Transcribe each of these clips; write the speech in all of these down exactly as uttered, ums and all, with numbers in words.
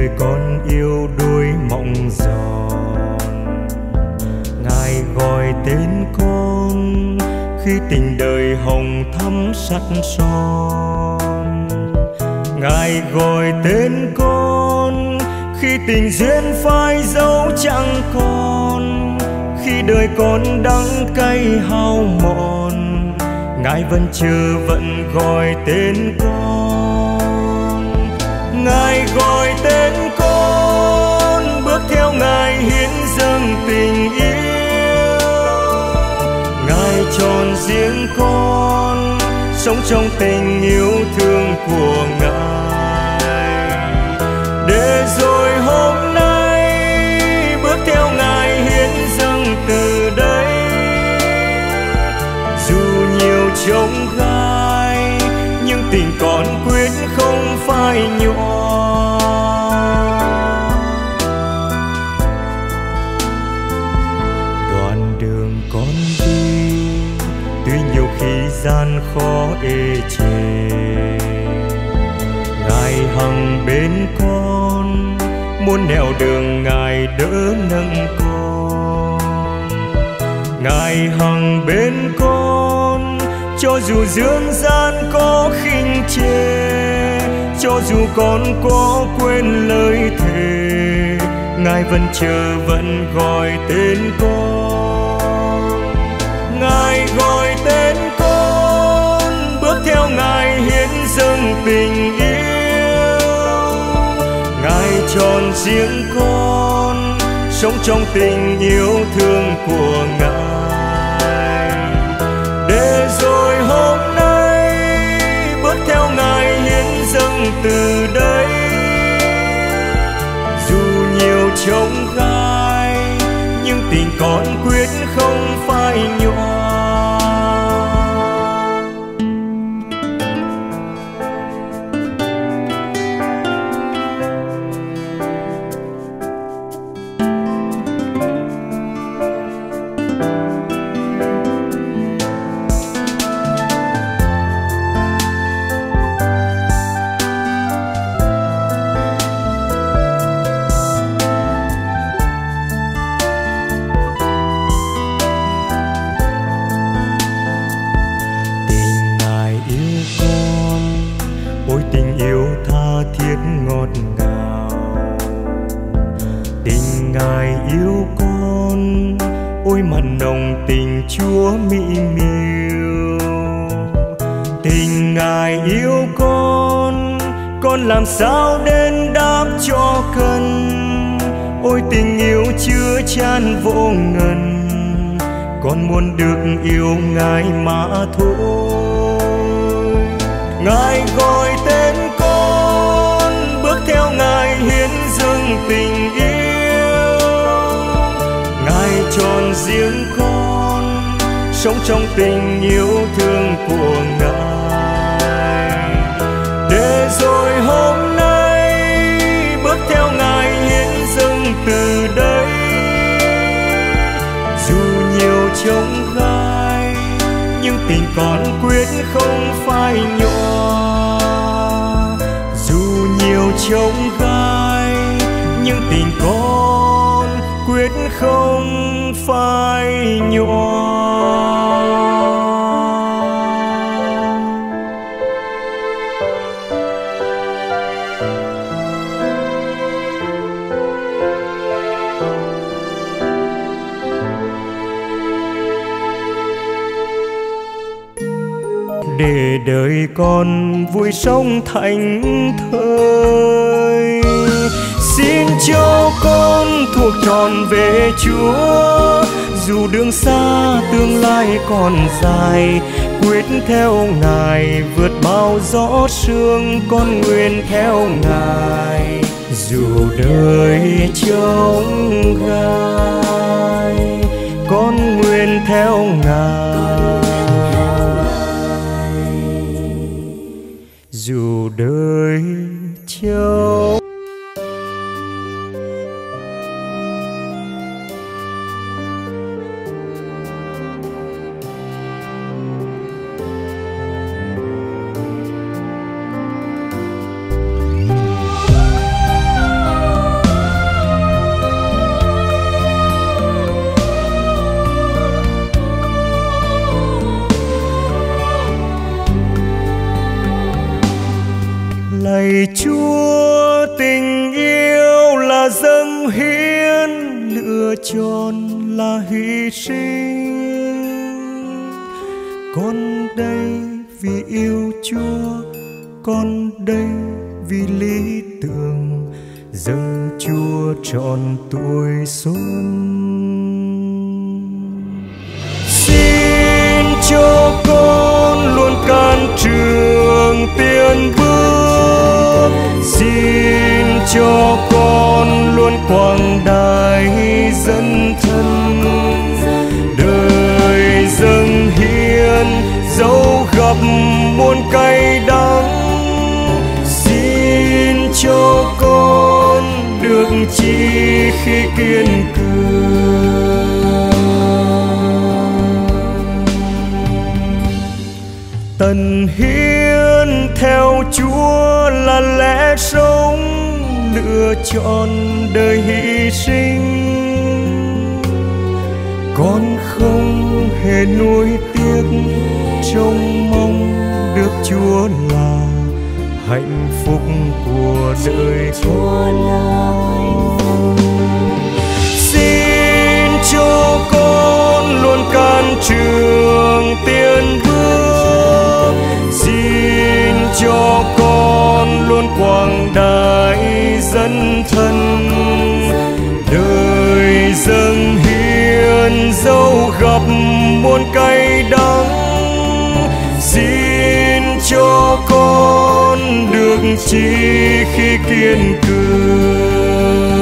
đời con yêu đuối mộng giòn. Ngài gọi tên con khi tình đời hồng thắm sắt son. Ngài gọi tên con khi tình duyên phai dấu chẳng còn. Khi đời con đắng cay hao mòn, Ngài vẫn chờ vẫn gọi tên con. Ngài gọi tên con, bước theo Ngài hiến dâng tình yêu. Ngài chọn riêng con, sống trong tình yêu thương của Ngài. Để rồi hôm nay bước theo Ngài hiến dâng từ đây. Dù nhiều chông gai, nhưng tình con quyết không phai nhòa. Đoạn đường con đi, tuy nhiều khi gian khó ê chề, Ngài hằng bên con, muôn nẻo đường Ngài đỡ nâng con. Ngài hằng bên con, cho dù dương gian có khinh chê, cho dù con có quên lời thề, Ngài vẫn chờ vẫn gọi tên con. Ngài gọi tên con, bước theo Ngài hiến dâng tình yêu. Ngài chọn riêng con, sống trong tình yêu thương của Ngài. Để rồi hôm nay bước theo Ngài hiến dâng từ đây. Dù nhiều chông gai, nhưng tình con quyết không phai nhòa. Chúa mỹ miều, tình Ngài yêu con, con làm sao đến đáp cho cần. Ôi tình yêu chứa chan vô ngần, con muốn được yêu Ngài mà thôi. Ngài gọi tên con, bước theo Ngài hiến dâng tình yêu. Ngài chọn riêng con, sống trong tình yêu thương của Ngài. Để rồi hôm nay bước theo Ngài hiến dâng từ đây. Dù nhiều chông gai, nhưng tình con quyết không phai nhòa. Dù nhiều chông gai, nhưng tình con quyết không phai nhòa. Để đời con vui sống thảnh thơi, xin cho con thuộc trọn về Chúa. Dù đường xa tương lai còn dài, quyết theo Ngài vượt bao gió sương, con nguyện theo Ngài. Dù đời chông gai, con nguyện theo Ngài. Dù đời chông Lạy Chúa, tình yêu là dâng hiến, lựa chọn là hy sinh. Con đây vì yêu Chúa, con đây vì lý tưởng, dâng Chúa trọn tuổi xuân. Xin cho con luôn can trường tiến bước, xin cho con luôn quang đại dẫn thân, đời dâng hiến dẫu gặp muôn cay đắng. Xin cho con được chi khi kiên cường, tận hiến theo Chúa là lẽ sống, lựa chọn đời hy sinh. Con không hề nuối tiếc, trông mong được Chúa là hạnh phúc của đời con. Xin cho con luôn can trường tiến bước, xin cho con luôn quang đại dẫn thân, đời dâng hiến dẫu gặp muôn cay đắng. Xin cho con được chi khi kiên cường,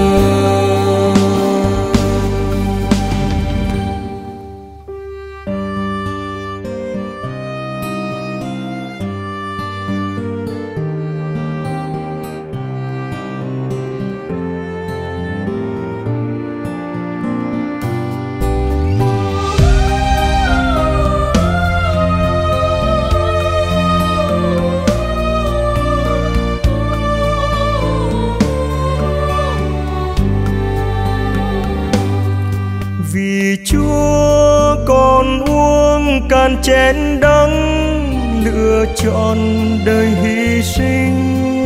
can chén đắng, lựa chọn đời hy sinh.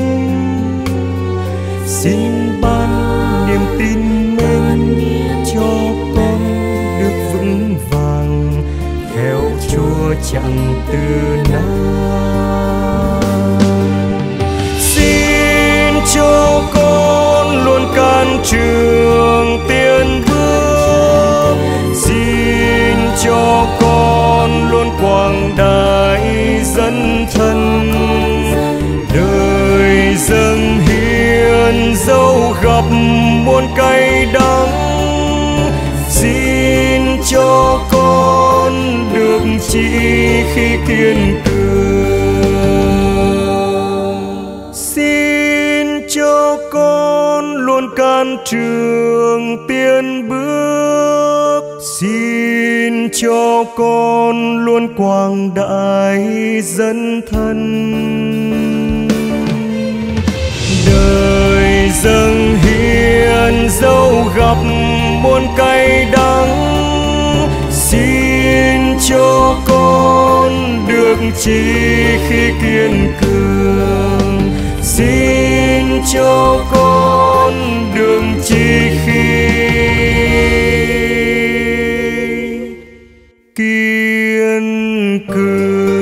Xin ban niềm tin mến cho con được vững vàng, theo Chúa chẳng từ nan. Xin cho con luôn can trường tiến bước, xin cho con luôn quang đại dẫn thân, đời dâng hiến dẫu gặp muôn cay đắng. Xin cho con được chi khi kiên cường, xin cho con luôn can trường tiến bước, xin cho con luôn quang đại dẫn thân, đời dâng hiến dẫu gặp muôn cay đắng. Xin cho con được chi khi kiên cường, xin cho con được chi khi kiên cường.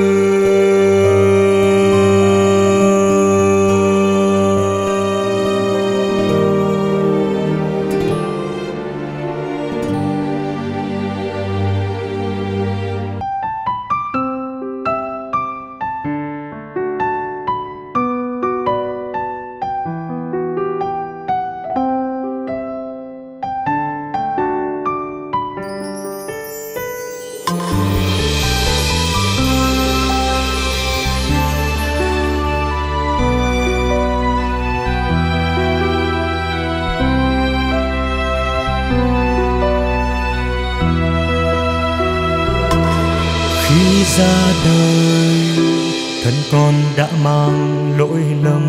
Khi ra đời, thân con đã mang lỗi lầm,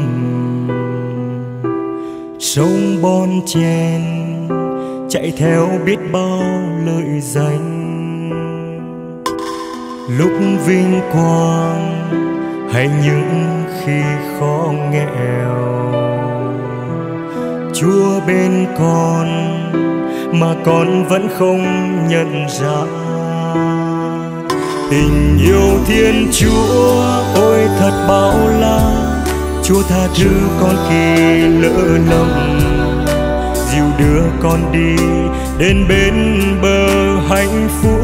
sống bon chen chạy theo biết bao lợi danh. Lúc vinh quang hay những khi khó nghèo. Chúa bên con mà con vẫn không nhận ra. Tình yêu Thiên Chúa ôi thật bao la. Chúa tha thứ con khi lỡ lầm, dìu đưa con đi đến bên bờ hạnh phúc.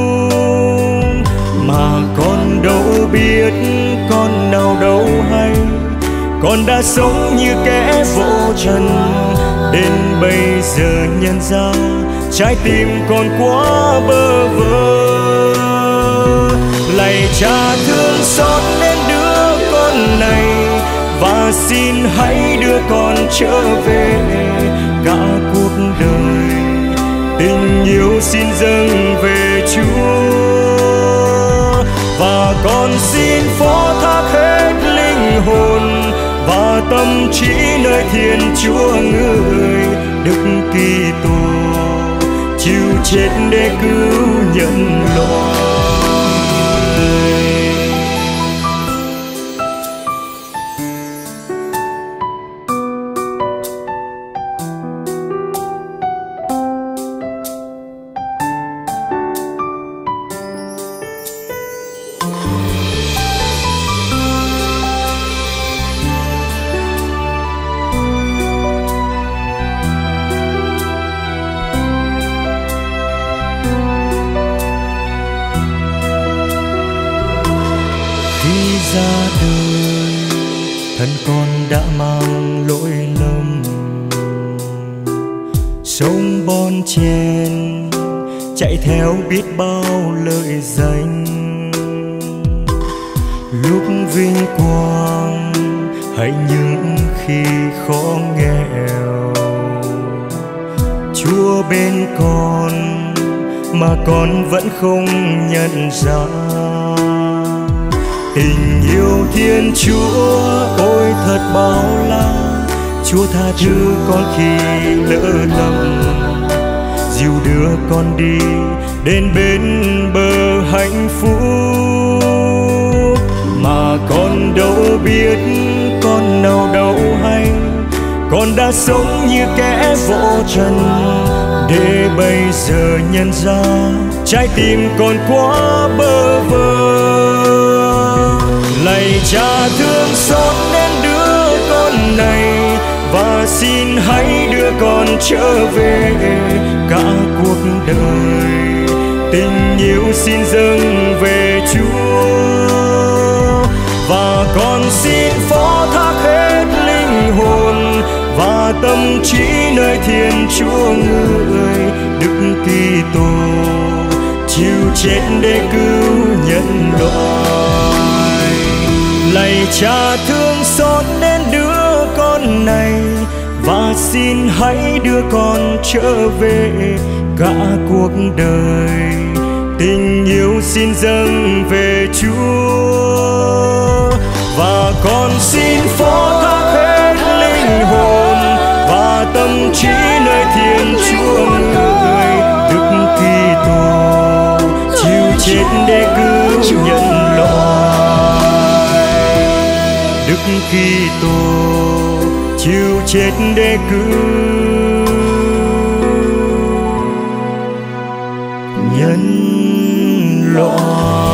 Mà con đâu biết, con nào đâu hay, con đã sống như kẻ vô trần. Đến bây giờ nhận ra trái tim con quá bơ vơ. Lạy Cha thương xót đến đứa con này, và xin hãy đưa con trở về. Cả cuộc đời tình yêu xin dâng về Chúa, và con xin phó thác hết linh hồn và tâm trí nơi Thiên Chúa người. Đức Kitô chịu chết để cứu nhân loại. Ra đời thân con đã mang lỗi lầm, sống bon chen chạy theo biết bao lợi danh. Lúc vinh quang hay những khi khó nghèo, Chúa bên con mà con vẫn không nhận ra. Tình yêu Thiên Chúa ôi thật bao la. Chúa tha thứ con khi lỡ lầm, dìu đưa con đi đến bên bờ hạnh phúc. Mà con đâu biết, con nào đâu hay, con đã sống như kẻ vô trần. Để bây giờ nhận ra trái tim con quá bơ vơ. Lạy Cha thương xót đến đứa con này, và xin hãy đưa con trở về. Cả cuộc đời tình yêu xin dâng về Chúa, và con xin phó thác hết linh hồn và tâm trí nơi Thiên Chúa người. Đức Kitô chịu chết để cứu nhân loại. Lạy Cha thương xót đến đứa con này, và xin hãy đưa con trở về. Cả cuộc đời tình yêu xin dâng về Chúa, và con xin phó thác hết linh hồn và tâm trí nơi Thiên Chúa người. Đức Kitô chịu chết để cứu nhân loại. Đức Kitô chịu chết để cứu nhân loại.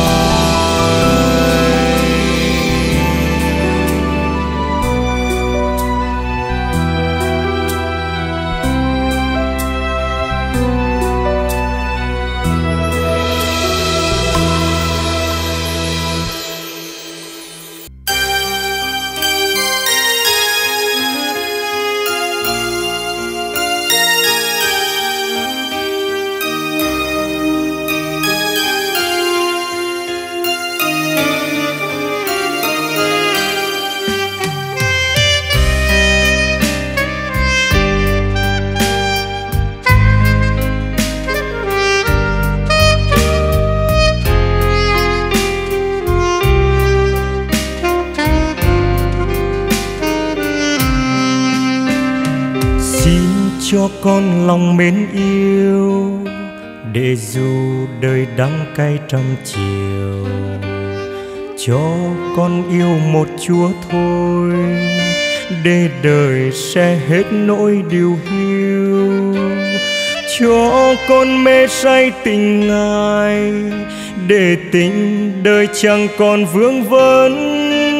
Cho con lòng mến yêu, để dù đời đắng cay trăm chiều, cho con yêu một Chúa thôi, để đời sẽ hết nỗi điều hiu. Cho con mê say tình Ngài, để tình đời chẳng còn vương vấn.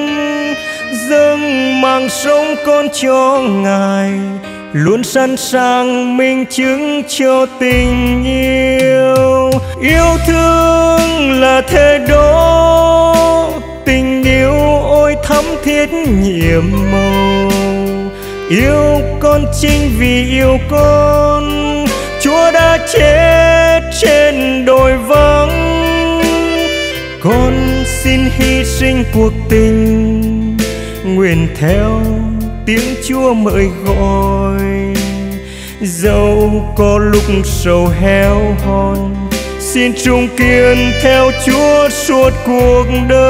Dâng mạng sống con cho Ngài, luôn sẵn sàng minh chứng cho tình yêu. Yêu thương là thế đó, tình yêu ôi thắm thiết nhiệm màu. Yêu con chính vì yêu con, Chúa đã chết trên đồi vắng. Con xin hy sinh cuộc tình, nguyện theo tiếng Chúa mời gọi. Dẫu có lúc sầu héo hon, xin chung kiên theo Chúa suốt cuộc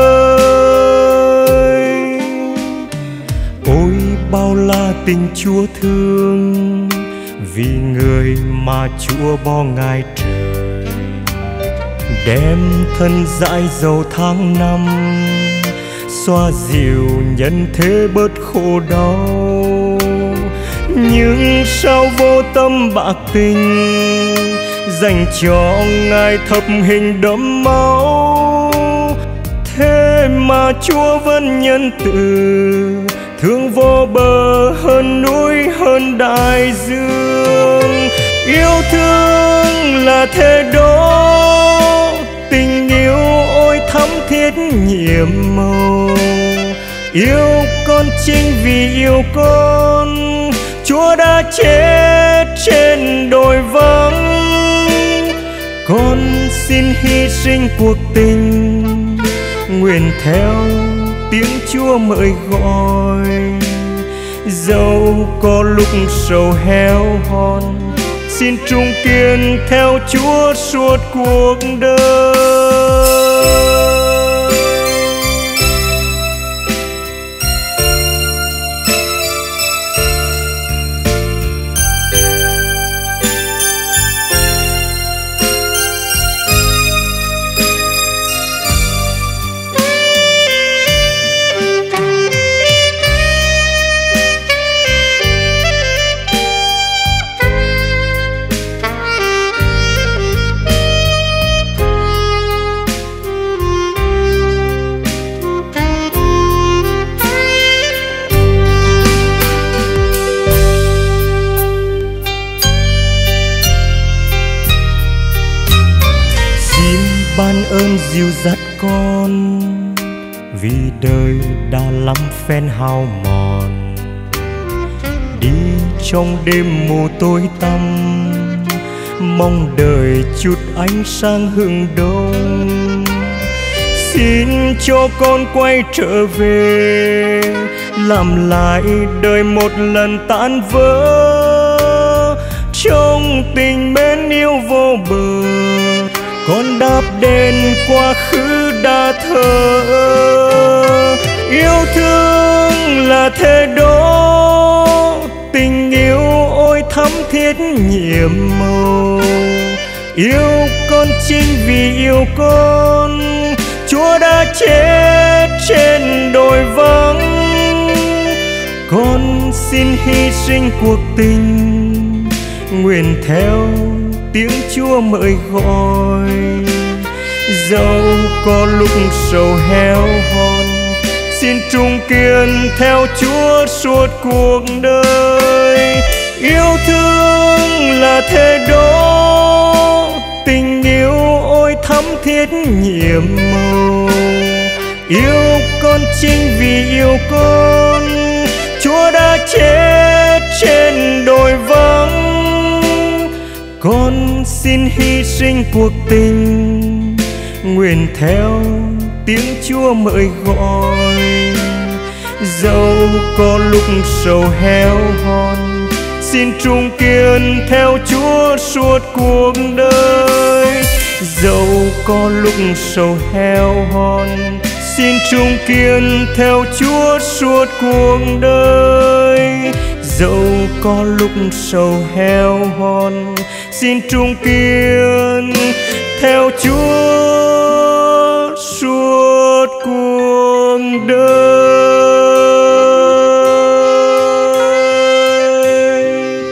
đời. Ôi bao la tình Chúa thương, vì người mà Chúa bỏ Ngài trời. Đem thân dãi dầu tháng năm, xoa dịu nhân thế bớt khổ đau. Nhưng sao vô tâm bạc tình, dành cho Ngài thập hình đẫm máu. Thế mà Chúa vẫn nhân từ, thương vô bờ hơn núi hơn đại dương. Yêu thương là thế đó, tình yêu ôi thắm thiết nhiệm màu. Yêu con chính vì yêu con, Chúa đã chết trên đồi vắng. Con xin hy sinh cuộc tình, nguyện theo tiếng Chúa mời gọi. Dẫu có lúc sầu héo hon, xin trung kiên theo Chúa suốt cuộc đời. Ban ơn dìu dắt con, vì đời đã lắm phen hao mòn. Đi trong đêm mù tối tăm, mong đời chút ánh sáng hừng đông. Xin cho con quay trở về, làm lại đời một lần tan vỡ. Trong tình mến yêu vô bờ, con đáp đến quá khứ đã thờ. Yêu thương là thế đó, tình yêu ôi thắm thiết nhiệm màu. Yêu con chính vì yêu con, Chúa đã chết trên đồi vắng. Con xin hy sinh cuộc tình, nguyện theo tiếng Chúa mời gọi. Dẫu có lúc sầu héo hon, xin trung kiên theo Chúa suốt cuộc đời. Yêu thương là thế đó, tình yêu ôi thắm thiết nhiệm màu. Yêu con chính vì yêu con, Chúa đã chết trên đồi vắng. Con xin hy sinh cuộc tình, nguyện theo tiếng Chúa mời gọi. Dẫu có lúc sầu héo hon, xin trung kiên theo Chúa suốt cuộc đời. Dẫu có lúc sầu héo hon, xin trung kiên theo Chúa suốt cuộc đời. Dẫu có lúc sầu héo hon, xin trung kiên theo Chúa suốt cuộc cuộc đời.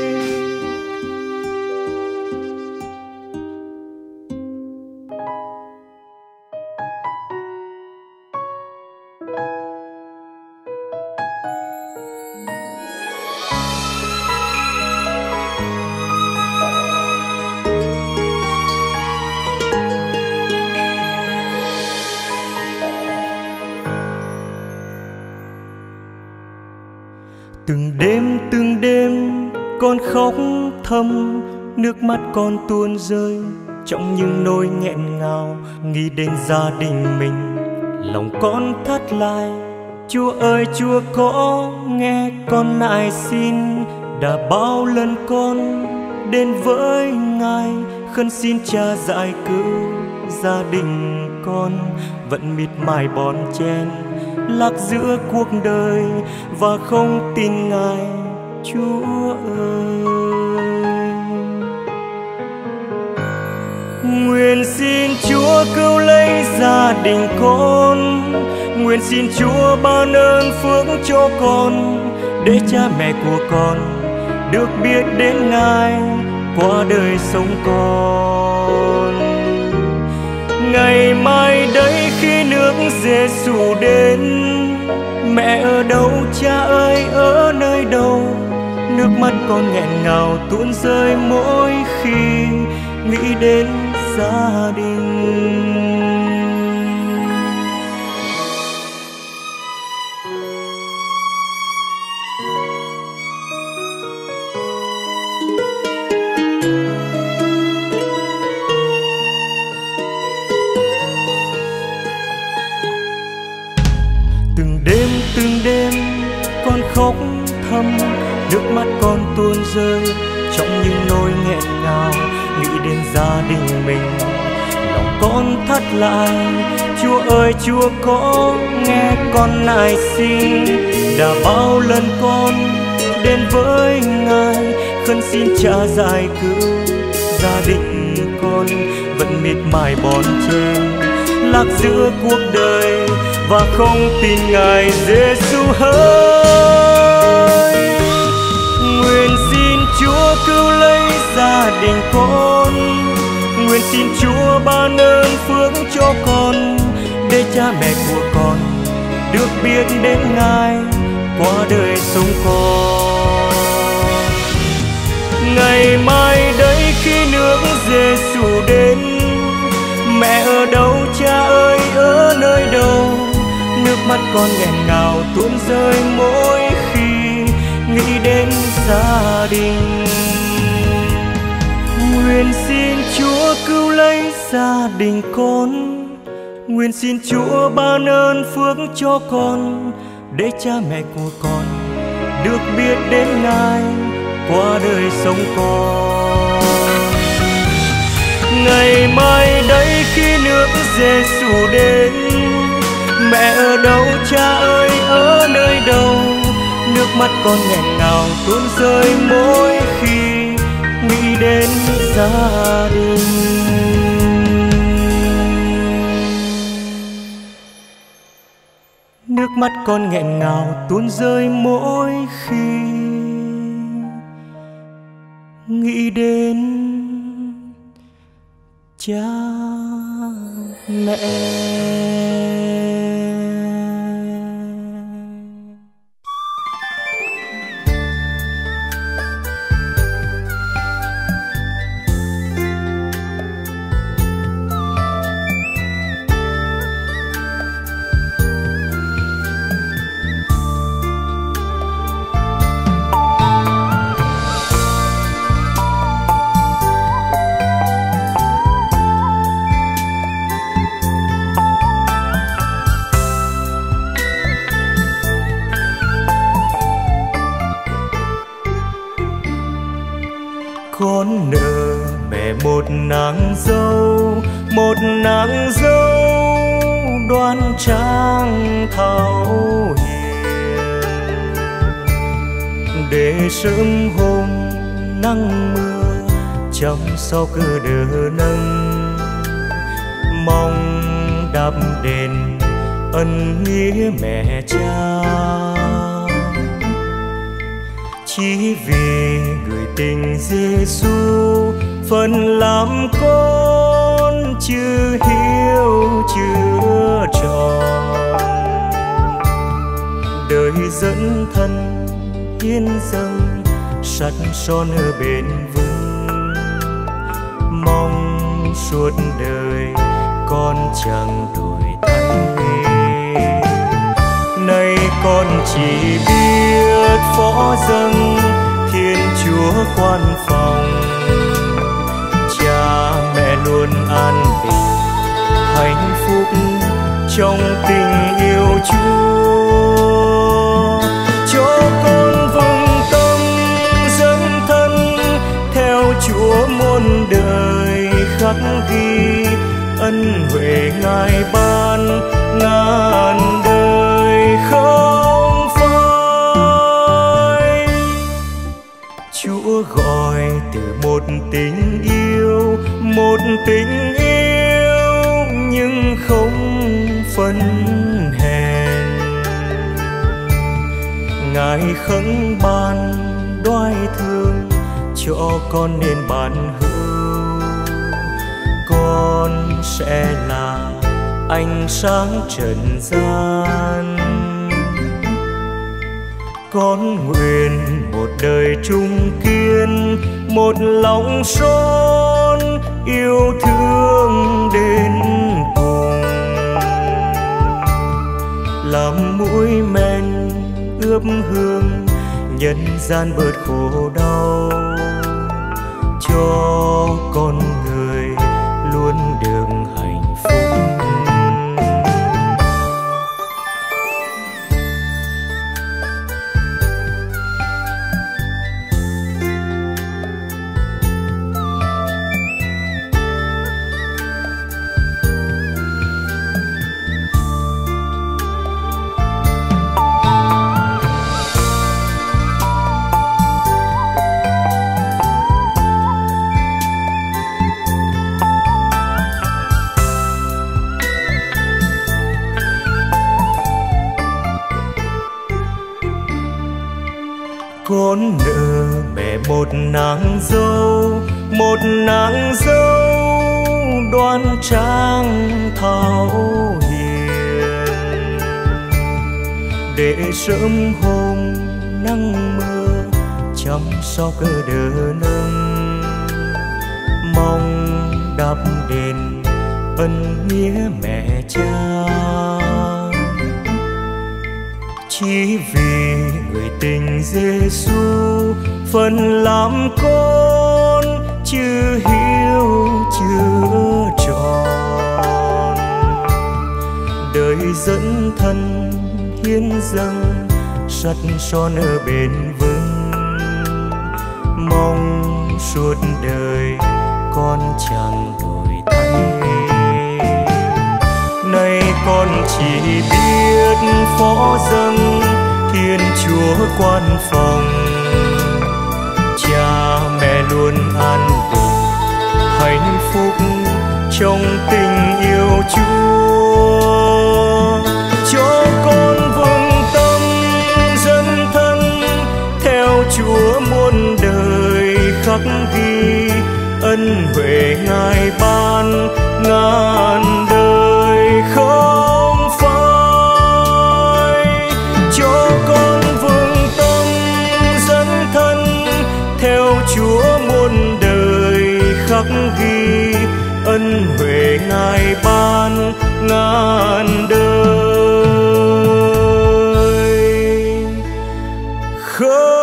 Từng đêm từng đêm con khóc thầm, nước mắt con tuôn rơi trong những nỗi nghẹn ngào. Nghĩ đến gia đình mình, lòng con thắt lại. Chúa ơi Chúa có nghe con nài xin, đã bao lần con đến với Ngài khấn xin Cha giải cứu gia đình con. Vẫn miệt mài bon chen lạc giữa cuộc đời và không tin Ngài Chúa ơi. Nguyện xin Chúa cứu lấy gia đình con, nguyện xin Chúa ban ơn phước cho con, để cha mẹ của con được biết đến Ngài qua đời sống con. Ngày mai đấy khi nước Giêsu đến, mẹ ở đâu cha ơi ở nơi đâu? Nước mắt con nghẹn ngào tuôn rơi mỗi khi nghĩ đến gia đình. Từng đêm từng đêm con khóc thầm, nước mắt con tuôn rơi trong những nỗi nghẹn ngào. Nghĩ đến gia đình mình, lòng con thắt lại. Chúa ơi Chúa có nghe con nài xin, đã bao lần con đến với Ngài khấn xin Cha giải cứu gia đình con. Vẫn miệt mài bon chen lạc giữa cuộc đời và không tin Ngài Giêsu hỡi. Nguyện xin Chúa cứu lấy gia đình con, nguyện xin Chúa ban ơn phước cho con, để cha mẹ của con được biết đến Ngài qua đời sống con. Ngày mai đấy khi nước Giêsu đến, mẹ ở đâu cha ơi ở nơi đâu? Nước mắt con nghẹn ngào tuôn rơi mỗi khi nghĩ đến gia đình. Nguyện xin Chúa cứu lấy gia đình con, nguyện xin Chúa ban ơn phước cho con, để cha mẹ của con được biết đến Ngài qua đời sống con. Ngày mai đấy khi nước Giêsu đến, mẹ ở đâu cha ơi ở nơi đâu? Nước mắt con nghẹn ngào tuôn rơi mỗi khi nghĩ đến gia đình. Nước mắt con nghẹn ngào tuôn rơi mỗi khi nghĩ đến cha mẹ. Con nợ mẹ một nàng dâu, một nàng dâu đoan trang thảo hiền, để sớm hôm nắng mưa trong sau cứ đỡ nâng, mong đắp đền ân nghĩa mẹ cha. Chỉ vì người tình Giêsu phần làm con chưa hiếu chưa tròn, đời dẫn thân hiến dâng sắt son ở bên vững, mong suốt đời con chẳng đổi thay. Nay con chỉ biết phó dâng Thiên Chúa quan phòng, cha mẹ luôn an bình hạnh phúc trong tình yêu Chúa. Cho con vững tâm dấn thân theo Chúa muôn đời, khắc ghi ân huệ Ngài ban ngàn đời không phai. Chúa gọi từ một tình yêu, một tình yêu nhưng không phân hèn. Ngài khấn ban đoái thương cho con nên ban hữu, con sẽ là ánh sáng trần gian. Con nguyện một đời trung kiên, một lòng son yêu thương đến cùng, làm mũi men ướp hương nhân gian bớt khổ đau, cho con người luôn được hạnh phúc. Con nợ mẹ một nàng dâu, một nàng dâu đoan trang thảo hiền, để sớm hôm nắng mưa chăm sóc đỡ nâng, mong đáp đền ân nghĩa mẹ cha. Chỉ vì người tình Giêsu phần làm con chưa hiếu chưa tròn, đời dẫn thân hiến dâng sắt son ở bên vững, mong suốt đời con chẳng đổi thay. Nay con chỉ biết phó dâng Thiên Chúa quan phòng, cha mẹ luôn an bình hạnh phúc trong tình yêu Chúa. Cho con vững tâm dấn thân theo Chúa muôn đời, khắc ghi ân huệ Ngài ban ngàn đời không phai. Cho con vững tâm dấn thân theo Chúa muôn đời, khắc ghi ân huệ Ngài ban ngàn đời không